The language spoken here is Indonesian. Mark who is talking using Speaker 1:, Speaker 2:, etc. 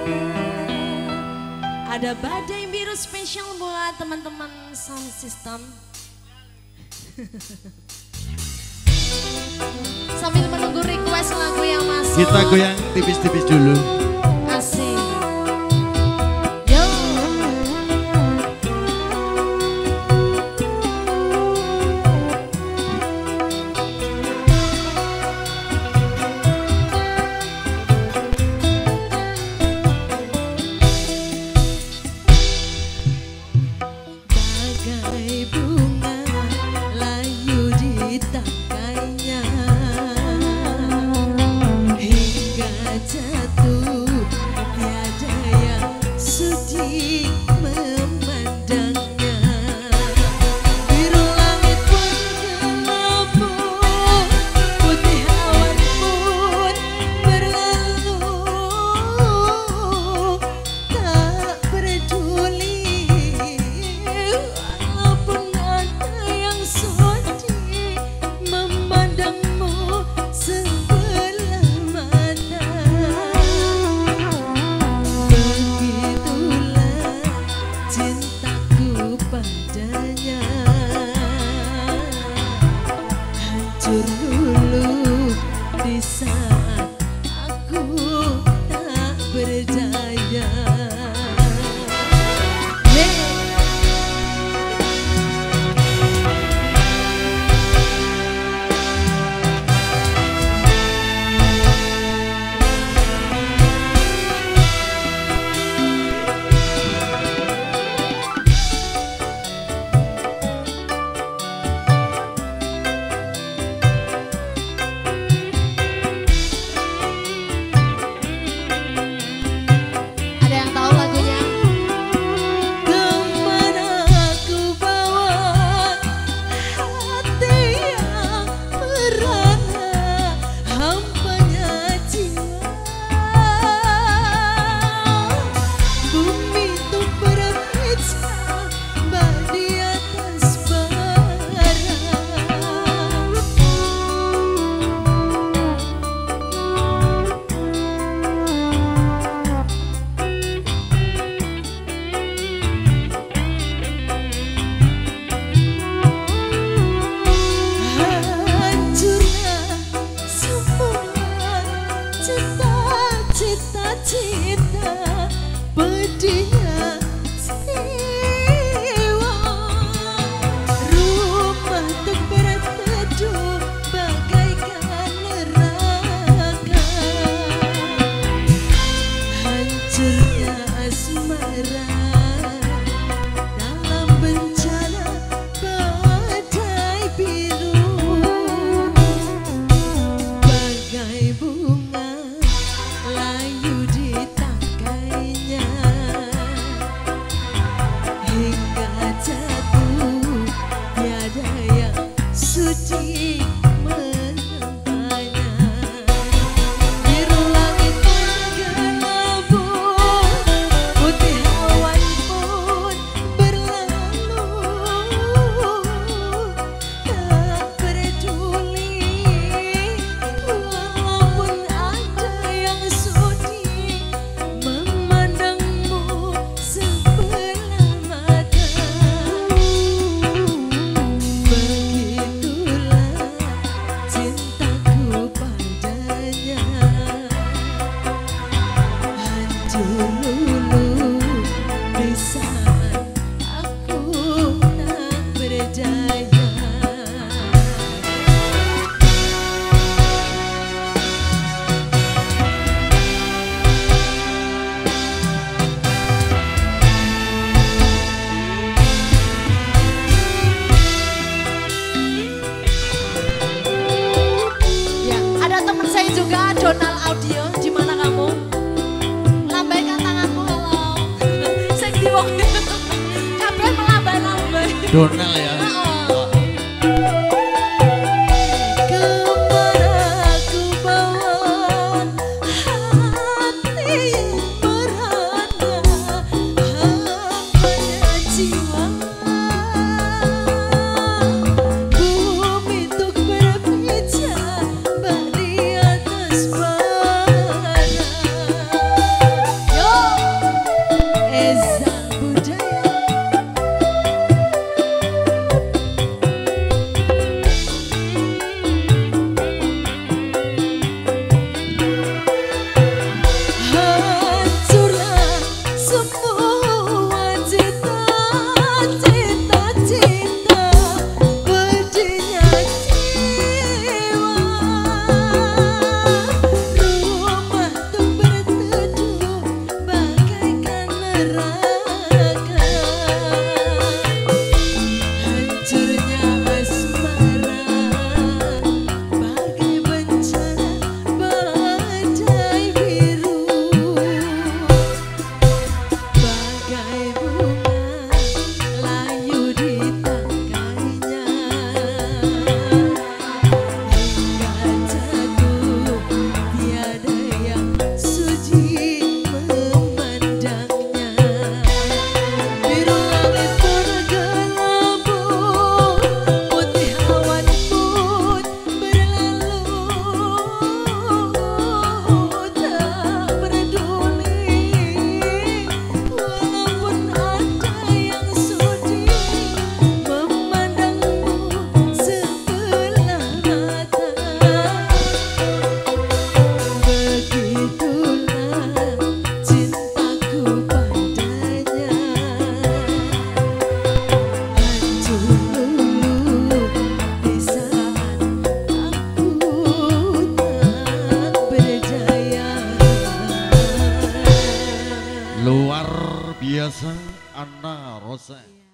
Speaker 1: Ada badai biru spesial buat teman-teman sound system. Sambil menunggu request lagu yang masuk.
Speaker 2: Kita goyang tipis-tipis dulu.
Speaker 1: Asik. Dulu di saat aku tak berdaya. Cinta pedihnya jiwa, rumah untuk berteduh bagaikan neraka, hancurnya asmara dalam bencana badai biru, bagai bunga layu di tangkainya hingga jatuh, tiada yang sudi menentangnya. Biru langit bergelabu, putih awan pun berlalu, tak peduli walaupun ada yang sudi memandangmu sebelah mata. Begitulah cintaku padanya, hancur lulu di saat aku tak berdaya. Ya, ada teman saya juga, Donal Audio. Di mana kamu? Lambaikan tanganmu, halo. Sing diwong. Kabeh melambai-lambai.
Speaker 2: Donal ya.
Speaker 1: Kemana ku bawa hati yang merana, hambanya jiwa, bumi untuk berpijak di atas bara. Yo.
Speaker 2: Rosa, Anna Rosa.